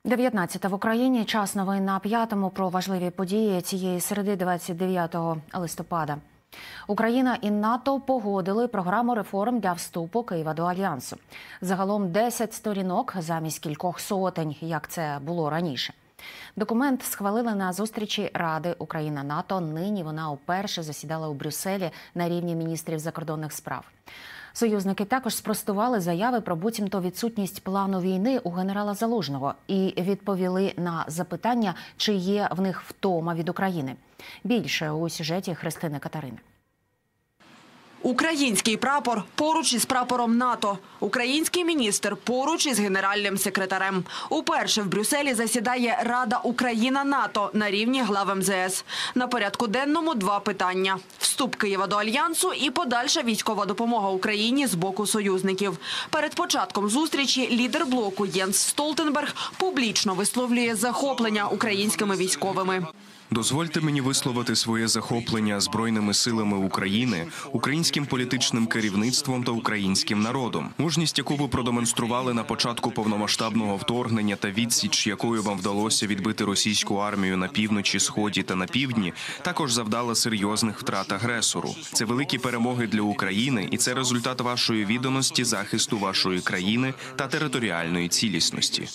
19 в Україні. Час новин на п'ятому про важливі події цієї середи 29 листопада. Україна і НАТО погодили програму реформ для вступу Києва до Альянсу. Загалом 10 сторінок замість кількох сотень, як це було раніше. Документ схвалили на зустрічі Ради Україна-НАТО. Нині вона уперше засідала у Брюсселі на рівні міністрів закордонних справ. Союзники також спростували заяви про буцімто відсутність плану війни у генерала Залужного і відповіли на запитання, чи є в них втома від України. Більше у сюжеті Христини Катерини. Український прапор поруч із прапором НАТО. Український міністр поруч із генеральним секретарем. Уперше в Брюсселі засідає Рада Україна-НАТО на рівні глав МЗС. На порядку денному два питання – вступ Києва до Альянсу і подальша військова допомога Україні з боку союзників. Перед початком зустрічі лідер блоку Єнс Столтенберг публічно висловлює захоплення українськими військовими. Дозвольте мені висловити своє захоплення Збройними силами України, українським політичним керівництвом та українським народом. Мужність, яку ви продемонстрували на початку повномасштабного вторгнення та відсіч, якою вам вдалося відбити російську армію на півночі, сході та на півдні, також завдала серйозних втрат агресору. Це великі перемоги для України, і це результат вашої відданості захисту вашої країни та територіальної цілісності.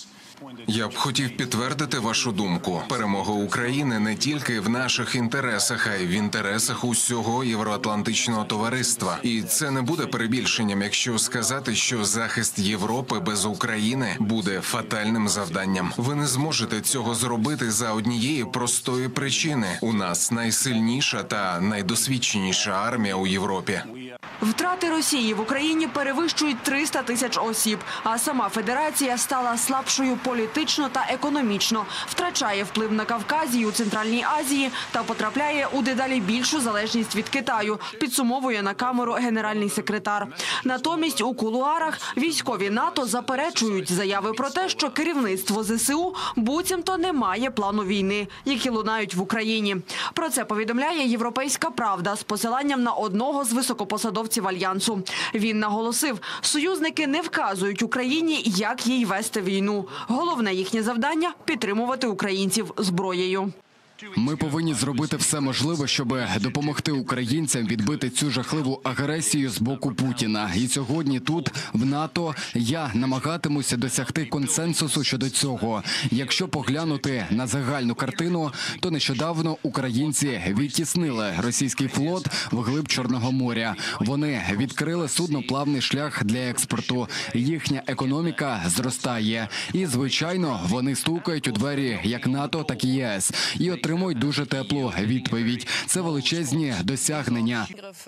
Я б хотів підтвердити вашу думку. Перемога України не тільки в наших інтересах, а й в інтересах усього євроатлантичного товариства. І це не буде перебільшенням, якщо сказати, що захист Європи без України буде фатальним завданням. Ви не зможете цього зробити за однієї простої причини. У нас найсильніша та найдосвідченіша армія у Європі. Втрати Росії в Україні перевищують 300 тисяч осіб, а сама федерація стала слабшою політично та економічно, втрачає вплив на Кавказі і у Центральній Азії та потрапляє у дедалі більшу залежність від Китаю, підсумовує на камеру генеральний секретар. Натомість у кулуарах військові НАТО заперечують заяви про те, що керівництво ЗСУ буцімто не має плану війни, які лунають в Україні. Про це повідомляє «Європейська правда» з посиланням на одного з високопосадовців Альянсу. Він наголосив, союзники не вказують Україні, як їй вести війну. Головне їхнє завдання – підтримувати українців зброєю. Ми повинні зробити все можливе, щоб допомогти українцям відбити цю жахливу агресію з боку Путіна. І сьогодні тут, в НАТО, я намагатимуся досягти консенсусу щодо цього. Якщо поглянути на загальну картину, то нещодавно українці відтіснили російський флот вглиб Чорного моря. Вони відкрили судноплавний шлях для експорту. Їхня економіка зростає. І, звичайно, вони стукають у двері як НАТО, так і ЄС. І отримують дуже теплу відповідь. Це величезні досягнення.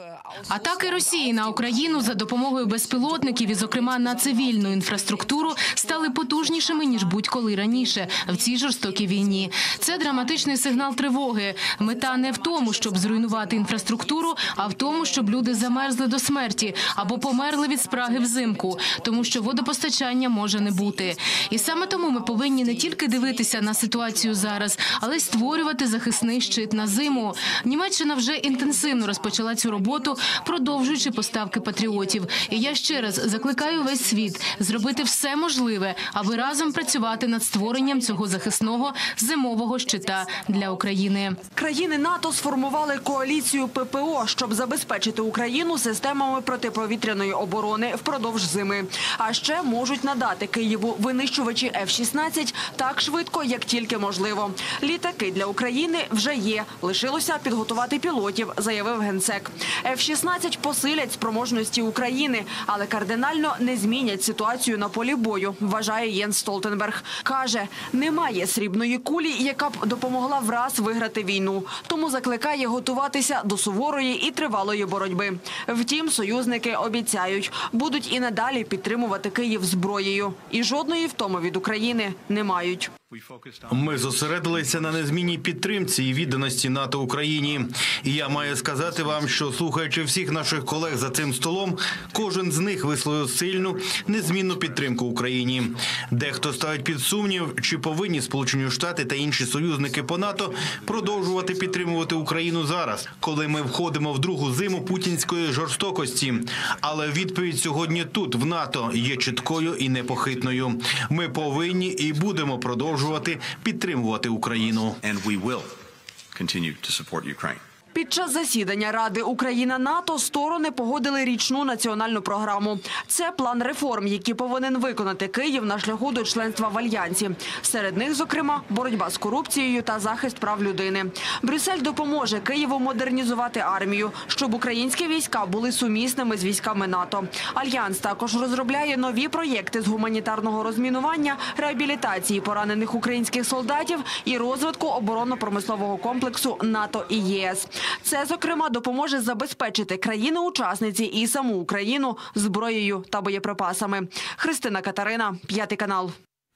Атаки Росії на Україну за допомогою безпілотників і, зокрема, на цивільну інфраструктуру стали потужнішими, ніж будь-коли раніше в цій жорстокій війні. Це драматичний сигнал тривоги. Мета не в тому, щоб зруйнувати інфраструктуру, а в тому, щоб люди замерзли до смерті або померли від спраги взимку, тому що водопостачання може не бути. І саме тому ми повинні не тільки дивитися на ситуацію зараз, але й створювати захисний щит на зиму. Німеччина вже інтенсивно розпочала цю роботу, продовжуючи поставки патріотів. І я ще раз закликаю весь світ зробити все можливе, аби разом працювати над створенням цього захисного зимового щита для України. Країни НАТО сформували коаліцію ППО, щоб забезпечити Україну системами протиповітряної оборони впродовж зими. А ще можуть надати Києву винищувачі F-16 так швидко, як тільки можливо. Літаки для України вже є. Лишилося підготувати пілотів, заявив генсек. F-16 посилять спроможності України, але кардинально не змінять ситуацію на полі бою, вважає Єнс Столтенберг. Каже, немає срібної кулі, яка б допомогла враз виграти війну. Тому закликає готуватися до суворої і тривалої боротьби. Втім, союзники обіцяють, будуть і надалі підтримувати Київ зброєю. І жодної втоми від України не мають. Ми зосередилися на незмінній підтримці і відданості НАТО Україні. І я маю сказати вам, що, слухаючи всіх наших колег за цим столом, кожен з них висловив сильну, незмінну підтримку Україні. Дехто ставить під сумнів, чи повинні Сполучені Штати та інші союзники по НАТО продовжувати підтримувати Україну зараз, коли ми входимо в другу зиму путінської жорстокості. Але відповідь сьогодні тут, в НАТО, є чіткою і непохитною. Ми повинні і будемо продовжувати підтримувати Україну. Під час засідання Ради Україна-НАТО сторони погодили річну національну програму. Це план реформ, які повинен виконати Київ на шляху до членства в Альянсі. Серед них, зокрема, боротьба з корупцією та захист прав людини. Брюссель допоможе Києву модернізувати армію, щоб українські війська були сумісними з військами НАТО. Альянс також розробляє нові проєкти з гуманітарного розмінування, реабілітації поранених українських солдатів і розвитку оборонно-промислового комплексу НАТО і ЄС. Це, зокрема, допоможе забезпечити країни-учасниці і саму Україну зброєю та боєприпасами. Христина Катерина, 5 канал.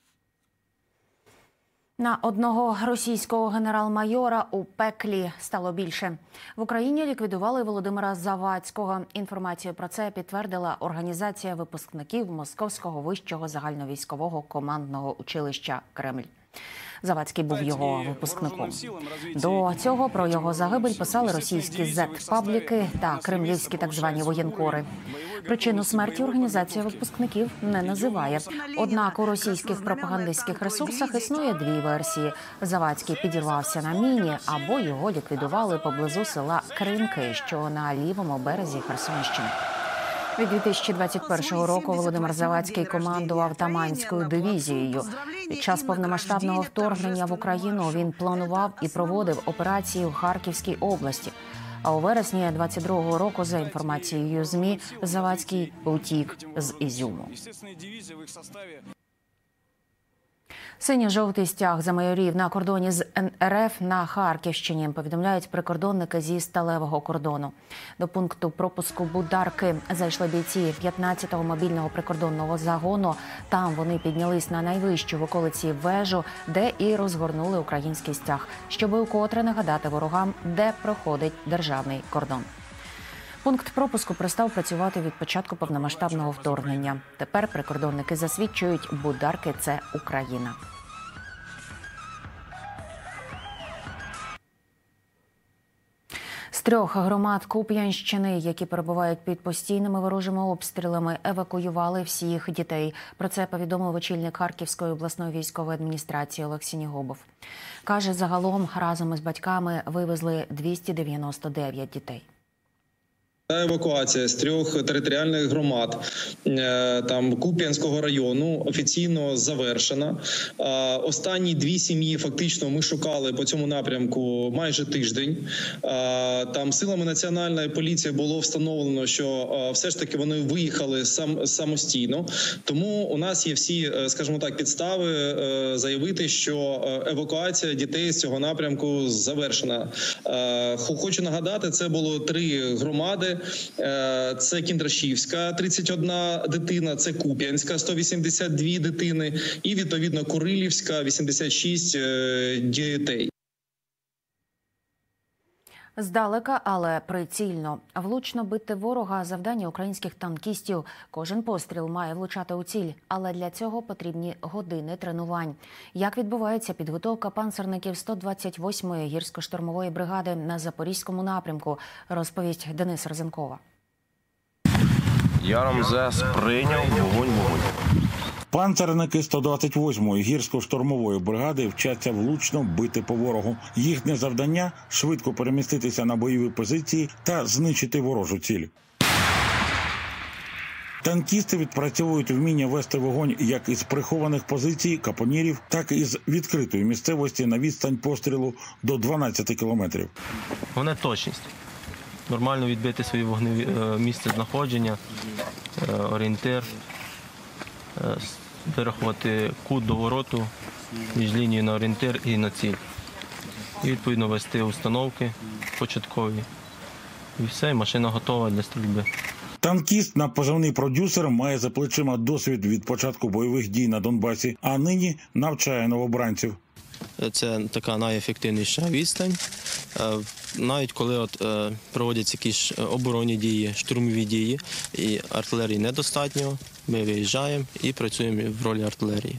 На одного російського генерал-майора у пеклі стало більше. В Україні ліквідували Володимира Завадського. Інформацію про це підтвердила організація випускників Московського вищого загальновійськового командного училища «Кремль». Завадський був його випускником. До цього про його загибель писали російські зет-пабліки та кремлівські так звані воєнкори. Причину смерті організація випускників не називає. Однак у російських пропагандистських ресурсах існує дві версії. Завадський підірвався на міні, або його ліквідували поблизу села Кринки, що на лівому березі Херсонщини. Від 2021 року Володимир Завадський командував Таманською дивізією. Під час повномасштабного вторгнення в Україну він планував і проводив операції у Харківській області. А у вересні 22-го року, за інформацією ЗМІ, Завадський утік з Ізюму. Синьо-жовтий стяг за майорів на кордоні з РФ на Харківщині, повідомляють прикордонники зі сталевого кордону. До пункту пропуску Бударки зайшли бійці 15-го мобільного прикордонного загону. Там вони піднялись на найвищу в околиці вежу, де і розгорнули український стяг, щоб укотре нагадати ворогам, де проходить державний кордон. Пункт пропуску перестав працювати від початку повномасштабного вторгнення. Тепер прикордонники засвідчують, Бударки – це Україна. З 3 громад Куп'янщини, які перебувають під постійними ворожими обстрілами, евакуювали всіх дітей. Про це повідомив очільник Харківської обласної військової адміністрації Олег Сінігубов. Каже, загалом разом із батьками вивезли 299 дітей. Евакуація з 3 територіальних громад Куп'янського району офіційно завершена. Останні 2 сім'ї фактично ми шукали по цьому напрямку майже тиждень. Силами Національної поліції було встановлено, що все ж таки вони виїхали самостійно. Тому у нас є всі, скажімо так, підстави заявити, що евакуація дітей з цього напрямку завершена. Хочу нагадати, це було 3 громади. Це Кіндрашівська, 31 дитина, це Куп'янська, 182 дитини і, відповідно, Курилівська, 86 дітей. Здалека, але прицільно. Влучно бити ворога – завдання українських танкістів. Кожен постріл має влучати у ціль, але для цього потрібні години тренувань. Як відбувається підготовка панцерників 128-ї гірсько-штурмової бригади на Запорізькому напрямку, розповість Денис Розенкова. Я Рамзес прийняв вогонь. Панцерники 128-ї гірсько-штурмової бригади вчаться влучно бити по ворогу. Їхнє завдання – швидко переміститися на бойові позиції та знищити ворожу ціль. Танкісти відпрацьовують вміння вести вогонь як із прихованих позицій капонірів, так і з відкритої місцевості на відстань пострілу до 12 кілометрів. Головне точність. Нормально відбити свої вогневі місце знаходження, орієнтир, вирахувати кут до вороту між лінією на орієнтир і на ціль. І відповідно вести установки початкові. І все, і машина готова для стрільби. Танкіст на позивний «Продюсер» має за плечима досвід від початку бойових дій на Донбасі, а нині навчає новобранців. Це така найефективніша відстань. Навіть коли проводяться якісь оборонні дії, штурмові дії, і артилерії недостатньо, ми виїжджаємо і працюємо в ролі артилерії.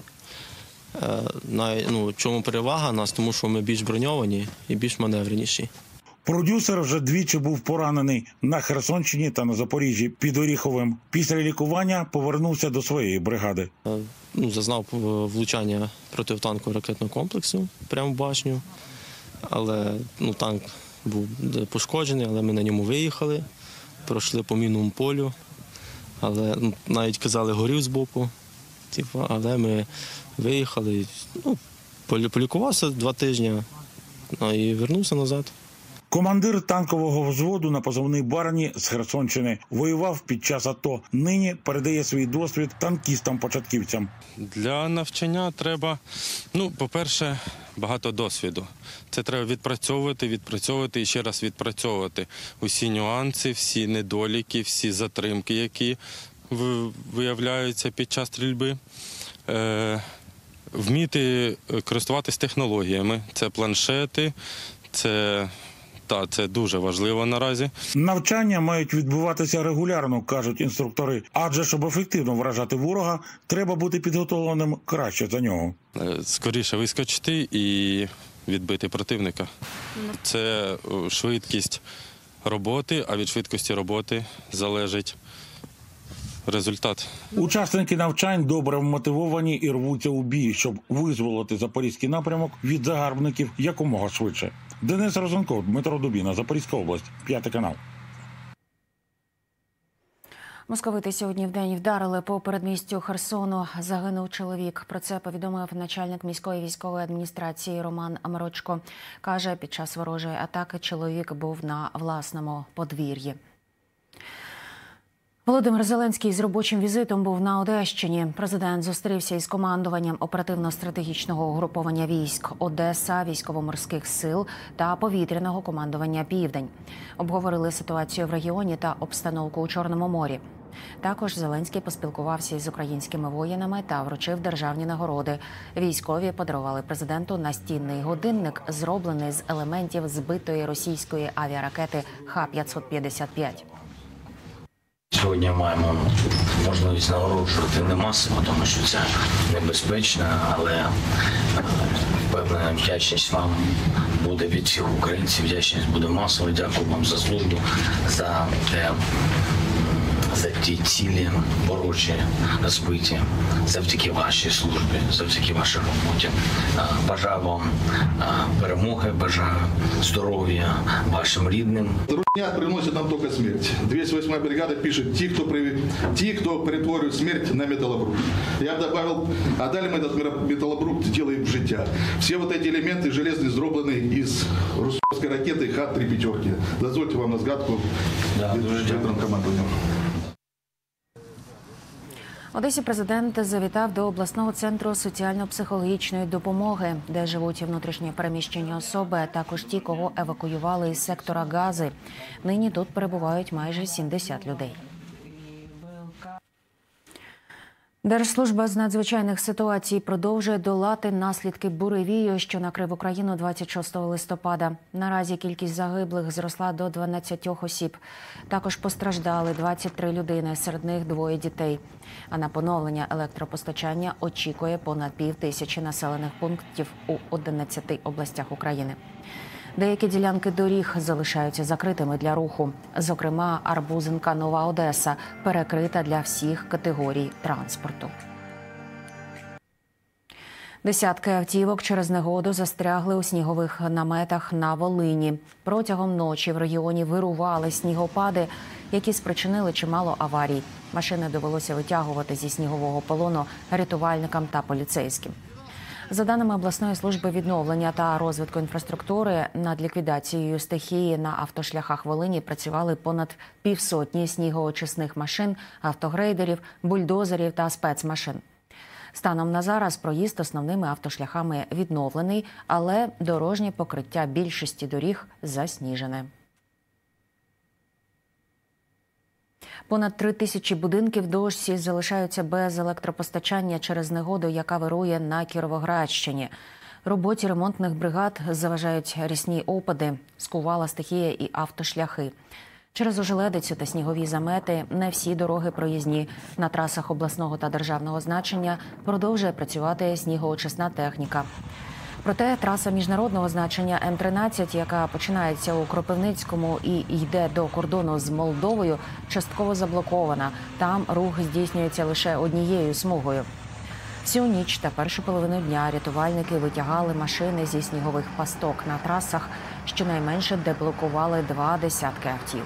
Чому перевага нас? Тому що ми більш броньовані і більш маневреніші. «Продюсер» вже двічі був поранений на Херсонщині та на Запоріжжі під Оріховим. Після лікування повернувся до своєї бригади. Зазнав влучання протитанкового ракетного комплексу прямо в башню, але танк був пошкоджений, але ми на ньому виїхали, пройшли по мінному полю, але навіть казали, горів збоку, але ми виїхали, полікувався 2 тижні і вернувся назад. Командир танкового взводу на позивний «Барані» з Херсонщини воював під час АТО. Нині передає свій досвід танкістам-початківцям. Для навчання треба, по-перше, багато досвіду. Це треба відпрацьовувати і ще раз відпрацьовувати усі нюанси, всі недоліки, всі затримки, які виявляються під час стрільби. Вміти користуватись технологіями. Це планшети, це дуже важливо наразі. Навчання мають відбуватися регулярно, кажуть інструктори. Адже, щоб ефективно вражати ворога, треба бути підготовленим краще за нього. Скоріше вискочити і відбити противника. Це швидкість роботи, а від швидкості роботи залежить результат. Учасники навчань добре вмотивовані і рвуться у бій, щоб визволити запорізький напрямок від загарбників якомога швидше. Денис Розенков, Дмитро Дубіна, Запорізька область, 5 канал. Московити сьогодні вдень вдарили по передмістю Херсону. Загинув чоловік. Про це повідомив начальник міської військової адміністрації Роман Амрочко. Каже, під час ворожої атаки чоловік був на власному подвір'ї. Володимир Зеленський з робочим візитом був на Одещині. Президент зустрівся із командуванням оперативно-стратегічного угруповання військ Одеса, військово-морських сил та повітряного командування «Південь». Обговорили ситуацію в регіоні та обстановку у Чорному морі. Також Зеленський поспілкувався із українськими воїнами та вручив державні нагороди. Військові подарували президенту настінний годинник, зроблений з елементів збитої російської авіаракети Х-555. Сьогодні маємо можливість нагороджувати не масово, тому що це небезпечно, але певна вдячність вам буде від всіх українців, вдячність буде масово. Дякую вам за службу, за ті цілі ворожі збиті, завдяки вашій службі, завдяки вашій роботі. Бажаю вам перемоги, бажаю здоров'я вашим рідним. Руня приносит нам только смерть. 208-я бригада пишет, ті, хто перетворює смерть на металлобрухт. Я б добавил, а далі ми этот металлобрухт делаем в життя. Всі вот эти елементи железні зроблені із російської ракети Х-3 Дозвольте вам на згадку від командування. В Одесі президент завітав до обласного центру соціально-психологічної допомоги, де живуть внутрішньо переміщені особи, а також ті, кого евакуювали із сектора Гази. Нині тут перебувають майже 70 людей. Держслужба з надзвичайних ситуацій продовжує долати наслідки буревію, що накрив Україну 26 листопада. Наразі кількість загиблих зросла до 12 осіб. Також постраждали 23 людини, серед них 2 дітей. А на поновлення електропостачання очікує понад 5000 населених пунктів у 11 областях України. Деякі ділянки доріг залишаються закритими для руху. Зокрема, Арбузинка-Нова Одеса перекрита для всіх категорій транспорту. Десятки автівок через негоду застрягли у снігових наметах на Волині. Протягом ночі в регіоні вирували снігопади, які спричинили чимало аварій. Машини довелося витягувати зі снігового полону рятувальникам та поліцейським. За даними обласної служби відновлення та розвитку інфраструктури, над ліквідацією стихії на автошляхах Волині працювали понад 500 снігоочисних машин, автогрейдерів, бульдозерів та спецмашин. Станом на зараз проїзд основними автошляхами відновлений, але дорожнє покриття більшості доріг засніжене. Понад 3000 будинків досі залишаються без електропостачання через негоду, яка вирує на Кіровоградщині. Роботі ремонтних бригад заважають рясні опади, скувала стихія і автошляхи. Через ожеледицю та снігові замети не всі дороги проїзні. На трасах обласного та державного значення продовжує працювати снігоочисна техніка. Проте траса міжнародного значення М-13, яка починається у Кропивницькому і йде до кордону з Молдовою, частково заблокована. Там рух здійснюється лише однією смугою. Всю ніч та першу половину дня рятувальники витягали машини зі снігових пасток на трасах. Щонайменше деблокували 20 автівок.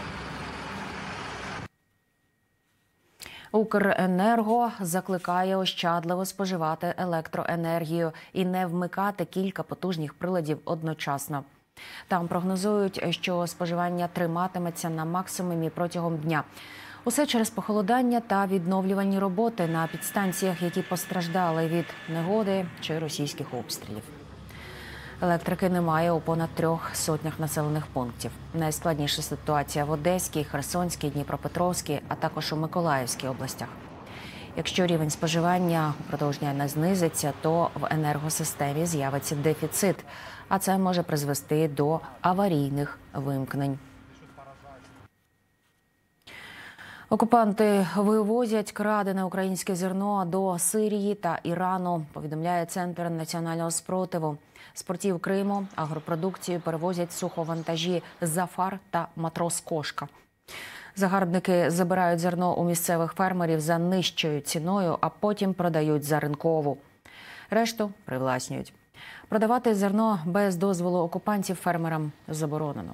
Укренерго закликає ощадливо споживати електроенергію і не вмикати кілька потужних приладів одночасно. Там прогнозують, що споживання триматиметься на максимумі протягом дня. Усе через похолодання та відновлювальні роботи на підстанціях, які постраждали від негоди чи російських обстрілів. Електрики немає у понад 300 населених пунктів. Найскладніша ситуація в Одеській, Херсонській, Дніпропетровській, а також у Миколаївській областях. Якщо рівень споживання упродовж дня не знизиться, то в енергосистемі з'явиться дефіцит, а це може призвести до аварійних вимкнень. Окупанти вивозять крадене українське зерно до Сирії та Ірану, повідомляє Центр національного спротиву. З портів Криму агропродукцію перевозять суховантажі «Зафар» та «Матрос Кошка». Загарбники забирають зерно у місцевих фермерів за нижчою ціною, а потім продають за ринкову. Решту привласнюють. Продавати зерно без дозволу окупантів фермерам заборонено.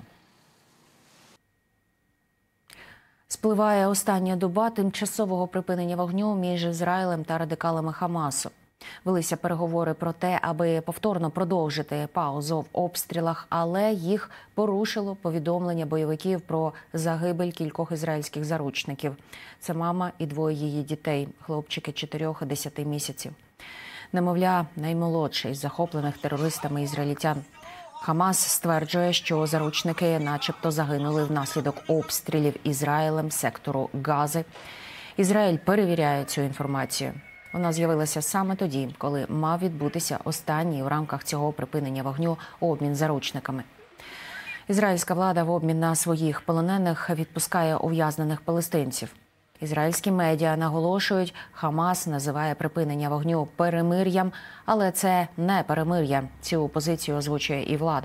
Спливає остання доба тимчасового припинення вогню між Ізраїлем та радикалами Хамасу. Велися переговори про те, аби повторно продовжити паузу в обстрілах, але їх порушило повідомлення бойовиків про загибель кількох ізраїльських заручників. Це мама і двоє її дітей, хлопчики 4 і 10 місяців. Немовля, наймолодший із захоплених терористами ізраїльтян. Хамас стверджує, що заручники начебто загинули внаслідок обстрілів Ізраїлем сектору Гази. Ізраїль перевіряє цю інформацію. Вона з'явилася саме тоді, коли мав відбутися останній в рамках цього припинення вогню обмін заручниками. Ізраїльська влада в обмін на своїх полонених відпускає ув'язнених палестинців. Ізраїльські медіа наголошують, Хамас називає припинення вогню перемир'ям, але це не перемир'я. Цю позицію озвучує і влада.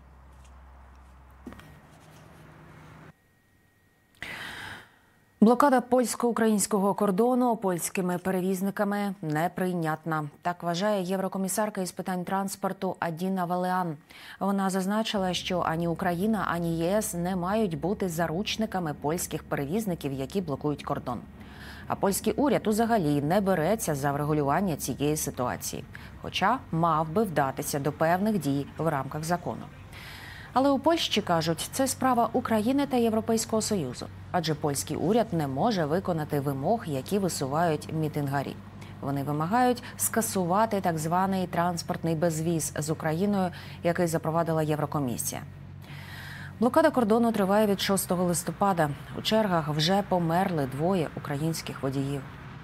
Блокада польсько-українського кордону польськими перевізниками неприйнятна. Так вважає єврокомісарка із питань транспорту Адіна Валеан. Вона зазначила, що ані Україна, ані ЄС не мають бути заручниками польських перевізників, які блокують кордон. А польський уряд взагалі не береться за врегулювання цієї ситуації. Хоча мав би вдатися до певних дій в рамках закону. Але у Польщі, кажуть, це справа України та Європейського Союзу. Адже польський уряд не може виконати вимог, які висувають мітингарі. Вони вимагають скасувати так званий транспортний безвіз з Україною, який запровадила Єврокомісія. Блокада кордону триває від 6 листопада. У чергах вже померли 2 українських водіїв.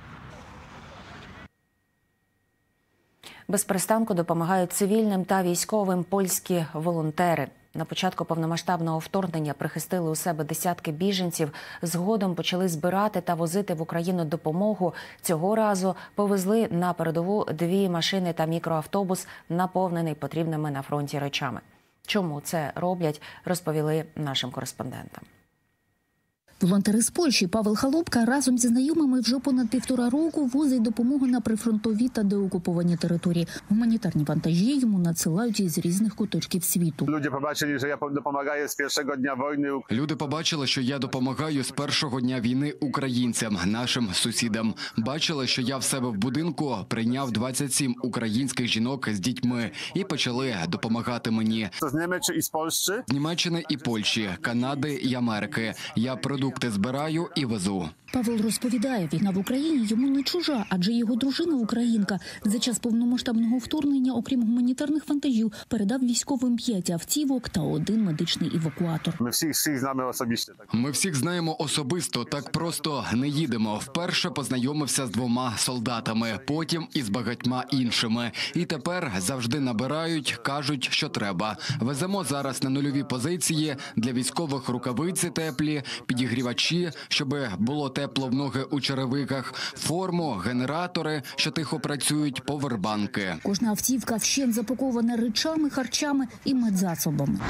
Без перестанку допомагають цивільним та військовим польські волонтери. На початку повномасштабного вторгнення прихистили у себе десятки біженців, згодом почали збирати та возити в Україну допомогу. Цього разу повезли на передову 2 машини та мікроавтобус, наповнений потрібними на фронті речами. Чому це роблять, розповіли нашим кореспондентам. Волонтери з Польщі Павел Халупка разом зі знайомими вже понад 1,5 року возить допомогу на прифронтові та деокуповані території. Гуманітарні вантажі йому надсилають із різних куточків світу. Люди побачили, що я допомагаю з першого дня війни. Люди побачили, що я допомагаю з першого дня війни українцям, нашим сусідам. Бачили, що я в себе в будинку прийняв 27 українських жінок з дітьми і почали допомагати мені. З Німеччини і з Польщі? З Німеччини і Польщі, Канади і Америки. Я продовжую продукти збираю і везу. Павел розповідає, війна в Україні йому не чужа, адже його дружина українка. За час повномасштабного вторгнення, окрім гуманітарних вантажів, передав військовим 5 автівок та 1 медичний евакуатор. Ми всіх знаємо особисто. Ми всіх знаємо особисто, так просто не їдемо. Вперше познайомився з 2 солдатами, потім із багатьма іншими. І тепер завжди набирають, кажуть, що треба. Веземо зараз на нульові позиції для військових рукавиці теплі, підігрівачі, щоб було тепло в ноги у черевиках, форму, генератори, що тихо працюють, повербанки. Кожна автівка вщент запакована речами, харчами і медзасобами.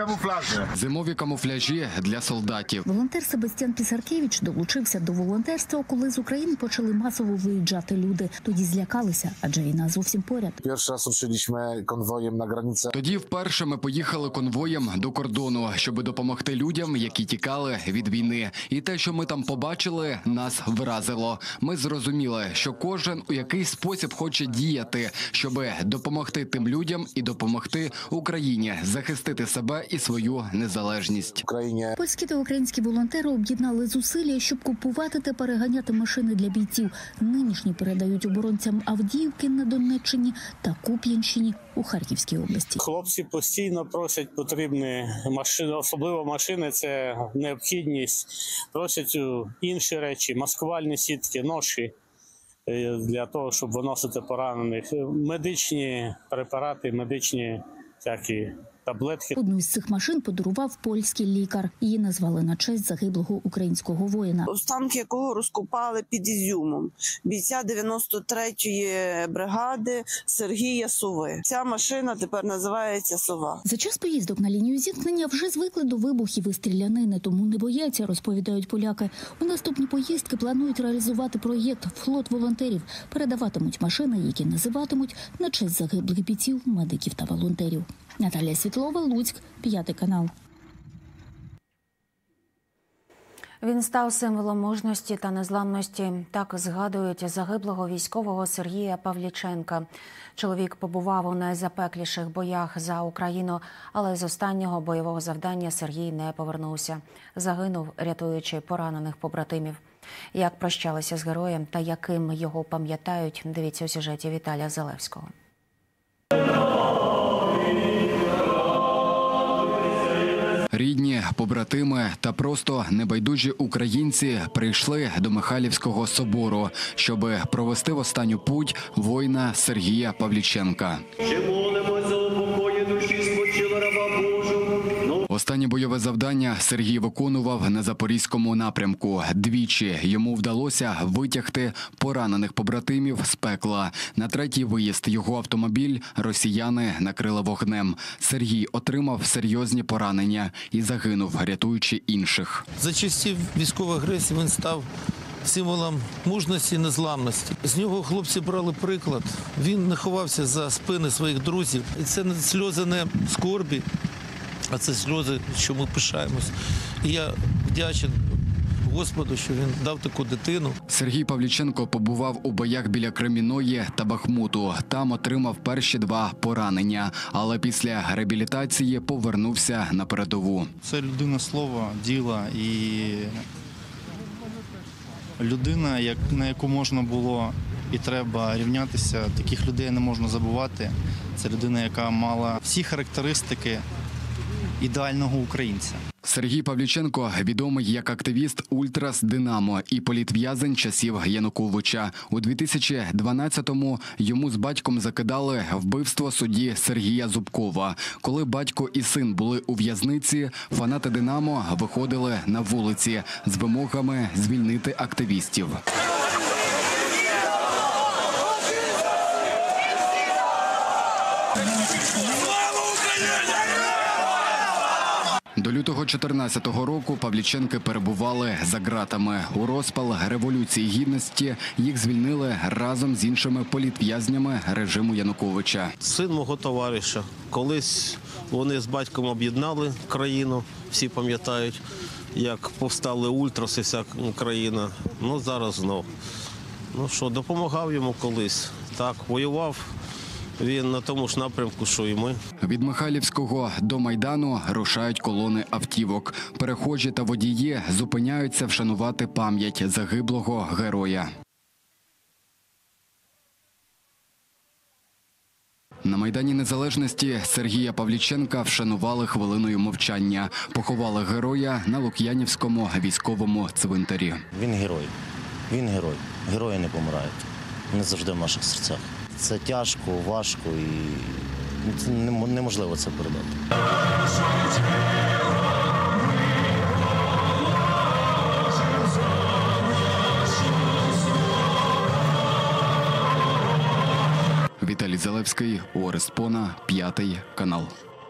Зимові камуфляжі для солдатів. Волонтер Себастьян Пісаркевич долучився до волонтерства, коли з України почали масово виїжджати люди. Тоді злякалися, адже війна зовсім поряд. Перший раз рушилися конвоєм на границі. Тоді вперше ми поїхали конвоєм до кордону, щоб допомогти людям, які тікали від війни. І те, що ми там побачили, нас вразило. Ми зрозуміли, що кожен у якийсь спосіб хоче діяти, щоб допомогти тим людям і допомогти Україні захистити себе і свою незалежність. Польські та українські волонтери об'єднали зусилля, щоб купувати та переганяти машини для бійців. Нинішні передають оборонцям Авдіївки на Донеччині та Куп'янщині у Харківській області. Хлопці постійно просять потрібні машини, особливо машини – це необхідність. Просять інші речі, маскувальні сітки, ноші для того, щоб виносити поранених, медичні препарати, медичні всякі таблетки. Одну із цих машин подарував польський лікар. Її назвали на честь загиблого українського воїна. Останки якого розкопали під Ізюмом. Бійця 93-ї бригади Сергія Сови. Ця машина тепер називається «Сова». За час поїздок на лінію зіткнення вже звикли до вибухів і стрілянини, тому не бояться, розповідають поляки. У наступні поїздки планують реалізувати проєкт «Флот волонтерів». Передаватимуть машини, які називатимуть на честь загиблих бійців, медиків та волонтерів. Наталія Світлова, Луцьк, 5 канал. Він став символом мужності та незламності. Так згадують загиблого військового Сергія Павліченка. Чоловік побував у найзапекліших боях за Україну, але з останнього бойового завдання Сергій не повернувся. Загинув, рятуючи поранених побратимів. Як прощалися з героєм та яким його пам'ятають, дивіться у сюжеті Віталія Залевського. Рідні, побратими та просто небайдужі українці прийшли до Михайлівського собору, щоб провести в останню путь воїна Сергія Павліченка. Останнє бойове завдання Сергій виконував на Запорізькому напрямку. Двічі йому вдалося витягти поранених побратимів з пекла. На третій виїзд його автомобіль росіяни накрили вогнем. Сергій отримав серйозні поранення і загинув, рятуючи інших. За часів військової агресії він став символом мужності і незламності. З нього хлопці брали приклад. Він не ховався за спини своїх друзів. І це не сльози не скорбі, а це сльози, що ми пишаємось. І я вдячен Господу, що він дав таку дитину. Сергій Павліченко побував у боях біля Креміної та Бахмуту. Там отримав перші 2 поранення, але після реабілітації повернувся на передову. Це людина слова, діла і людина, на яку можна було і треба рівнятися. Таких людей не можна забувати. Це людина, яка мала всі характеристики ідеального українця. Сергій Павліченко відомий як активіст «Ультрас Динамо» і політв'язень часів Януковича. У 2012-му йому з батьком закидали вбивство судді Сергія Зубкова. Коли батько і син були у в'язниці, фанати «Динамо» виходили на вулиці з вимогами звільнити активістів. До лютого 2014 року Павліченки перебували за ґратами. У розпал Революції Гідності їх звільнили разом з іншими політв'язнями режиму Януковича. Син мого товариша. Колись вони з батьком об'єднали країну, всі пам'ятають, як повстали ультраси, вся країна. Зараз знов. Допомагав йому колись. Так, воював Він на тому ж напрямку, що і ми. Від Михайлівського до Майдану рушають колони автівок. Перехожі та водії зупиняються вшанувати пам'ять загиблого героя. На Майдані Незалежності Сергія Павліченка вшанували хвилиною мовчання. Поховали героя на Лук'янівському військовому цвинтарі. Він герой. Він герой. Герої не помирають. Вони завжди в наших серцях. Це тяжко, важко і неможливо це передати. Віталій Залевський, Орест Пона, 5 канал.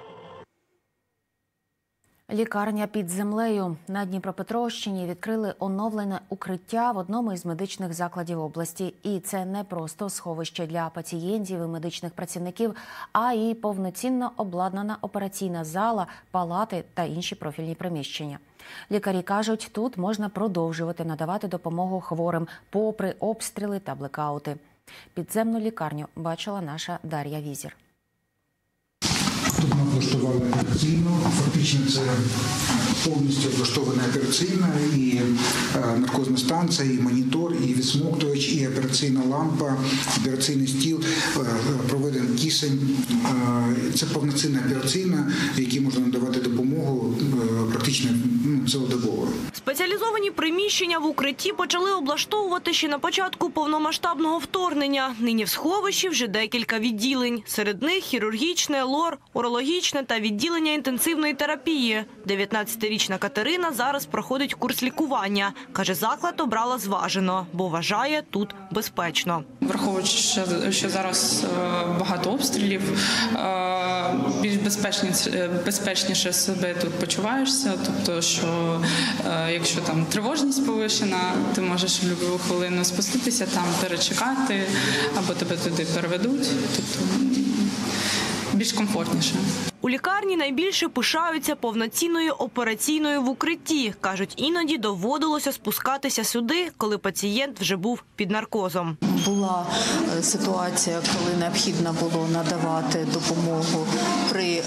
Лікарня під землею. На Дніпропетровщині відкрили оновлене укриття в одному із медичних закладів області. І це не просто сховище для пацієнтів і медичних працівників, а й повноцінно обладнана операційна зала, палати та інші профільні приміщення. Лікарі кажуть, тут можна продовжувати надавати допомогу хворим, попри обстріли та блекаути. Підземну лікарню бачила наша Дар'я Візір. Тут ми облаштували операційну, фактично це повністю облаштована операційна, і наркозна станція, і монітор, і відсмоктувач, і операційна лампа, операційний стіл, проведений кисень. Це повноцінна операційна, в якій можна надавати допомогу практично цілодобово. Спеціалізовані приміщення в укритті почали облаштовувати ще на початку повномасштабного вторгнення. Нині в сховищі вже декілька відділень. Серед них хірургічне, лор, урологічне та відділення інтенсивної терапії. 19-річна Катерина зараз проходить курс лікування. Каже, заклад обрала зважено, бо вважає тут безпечно. Враховуючи, що зараз багато обстрілів, більш безпечніше себе тут почуваєшся. Тобто, що якщо там тривожність повищена, ти можеш в будь-яку хвилину спуститися, там перечекати, або тебе туди переведуть. Тобто більш комфортніше. У лікарні найбільше пишаються повноцінною операційною в укритті. Кажуть, іноді доводилося спускатися сюди, коли пацієнт вже був під наркозом. Була ситуація, коли необхідно було надавати допомогу при,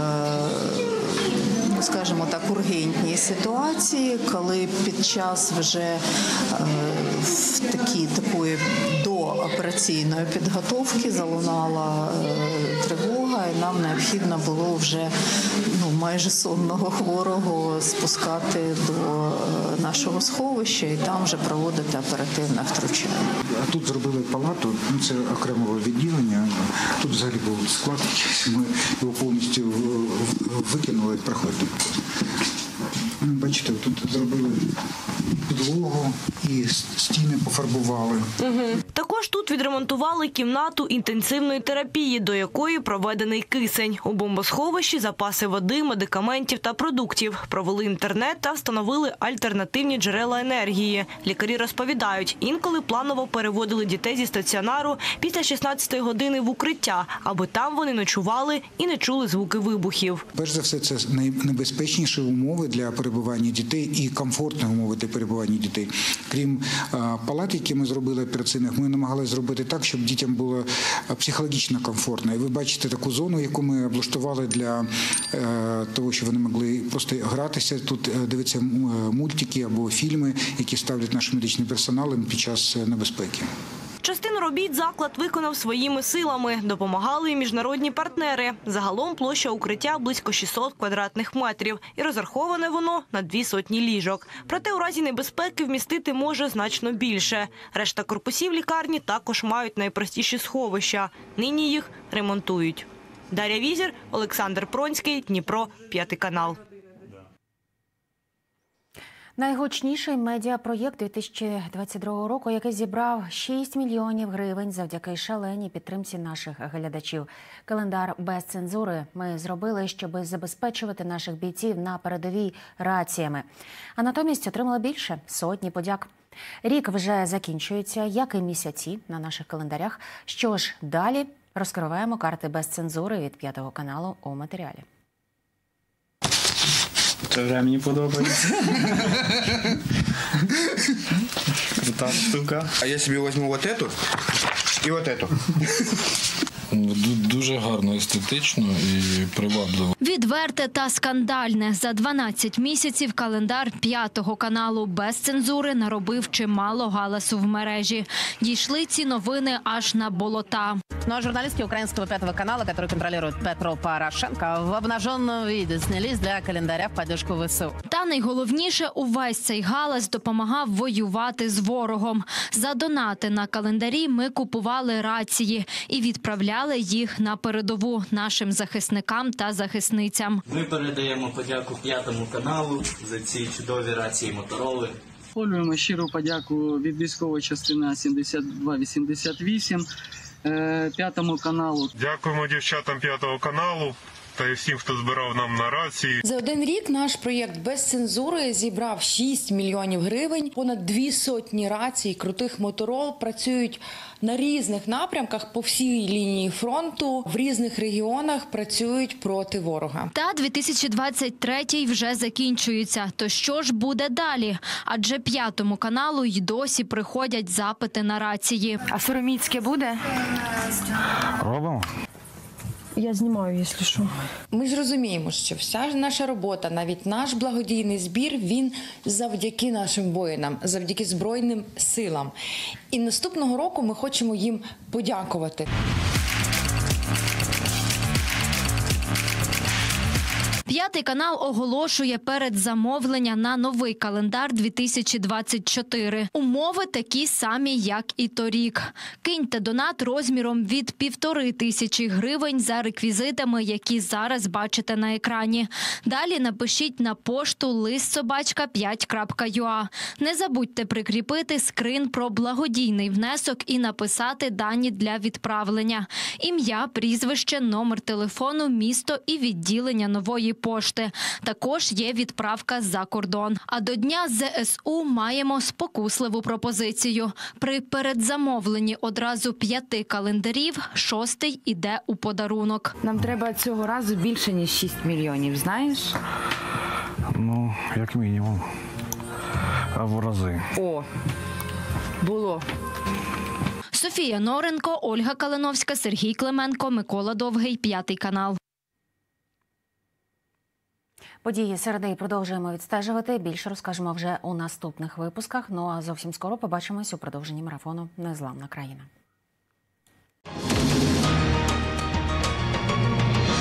скажімо так, ургентній ситуації, коли під час вже такої доопераційної підготовки залунала тривога, і нам необхідно було вже майже сонного хворого спускати до нашого сховища і там вже проводити оперативне втручання. А тут зробили палату, це окремого відділення, тут взагалі був склад, ми його повністю викинули, проходити. Бачите, тут зробили підлогу і стіни пофарбували. Також тут відремонтували кімнату інтенсивної терапії, до якої проведений кисень. У бомбосховищі запаси води, медикаментів та продуктів. Провели інтернет та встановили альтернативні джерела енергії. Лікарі розповідають, інколи планово переводили дітей зі стаціонару після 16-ї години в укриття, аби там вони ночували і не чули звуки вибухів. Перш за все, це найнебезпечніші умови для перебування дітей і комфортні умови для перебування дітей. Крім палат, які ми зробили операційних, ми намагалися зробити так, щоб дітям було психологічно комфортно. І ви бачите таку зону, яку ми облаштували для того, щоб вони могли просто гратися, тут дивитися мультики або фільми, які ставлять наш медичний персонал під час небезпеки. Частину робіт заклад виконав своїми силами. Допомагали і міжнародні партнери. Загалом площа укриття близько 600 квадратних метрів. І розраховане воно на 200 ліжок. Проте у разі небезпеки вмістити може значно більше. Решта корпусів лікарні також мають найпростіші сховища. Нині їх ремонтують. Дар'я Візір, Олександр Пронський, Дніпро, 5 канал. Найгучніший медіапроєкт 2022 року, який зібрав 6 мільйонів гривень завдяки шаленій підтримці наших глядачів. Календар без цензури ми зробили, щоб забезпечувати наших бійців на передовій раціями. А натомість отримали більше – сотні подяк. Рік вже закінчується, як і місяці на наших календарях. Що ж, далі розкриваємо карти без цензури від 5 каналу у матеріалі. Це вже мені подобається. Крута штука. А я собі візьму вот эту і вот эту. дуже гарно, естетично і привабливо. Відверте та скандальне. За 12 місяців календар 5-го каналу без цензури наробив чимало галасу в мережі. Дійшли ці новини аж на болота. Ну а журналистки украинского 5-го канала, который контролирует Петро Порошенко, в обнаженном виде снялись для календаря в поддержку ВСУ. Та найголовніше, увесь цей галас допомагав воювати з ворогом. За донати на календарі ми купували рації і відправляли їх на передову нашим захисникам та захисницям. Ми передаємо подяку 5-му каналу за ці чудові рації Мотороли. Висловлюємо щиру подяку від військової частини 7288, 5-му каналу. Дякуємо дівчатам 5-го каналу та й всім, хто збирав нам на рації. За один рік наш проєкт без цензури зібрав 6 мільйонів гривень. Понад 200 рацій крутих Моторол працюють на різних напрямках по всій лінії фронту, в різних регіонах працюють проти ворога. Та 2023-й вже закінчується. То що ж буде далі? Адже 5-му каналу й досі приходять запити на рації. А Сороміцьке буде? Робимо. Я знімаю, якщо що. Ми ж розуміємо, що вся наша робота, навіть наш благодійний збір, він завдяки нашим воїнам, завдяки Збройним силам. І наступного року ми хочемо їм подякувати. П'ятий канал оголошує передзамовлення на новий календар 2024. Умови такі самі, як і торік. Киньте донат розміром від 1500 гривень за реквізитами, які зараз бачите на екрані. Далі напишіть на пошту listsobachka5.ua. Не забудьте прикріпити скрин про благодійний внесок і написати дані для відправлення. Ім'я, прізвище, номер телефону, місто і відділення нової пошти. Також є відправка за кордон. А до Дня ЗСУ маємо спокусливу пропозицію. При передзамовленні одразу 5 календарів 6-й іде у подарунок. Нам треба цього разу більше, ніж 6 мільйонів, знаєш? Ну, як мінімум. А в рази. О, було. Софія Норенко, Ольга Калиновська, Сергій Клименко, Микола Довгий, 5-й канал. Події середи продовжуємо відстежувати. Більше розкажемо вже у наступних випусках. Ну а зовсім скоро побачимось у продовженні марафону «Незламна країна».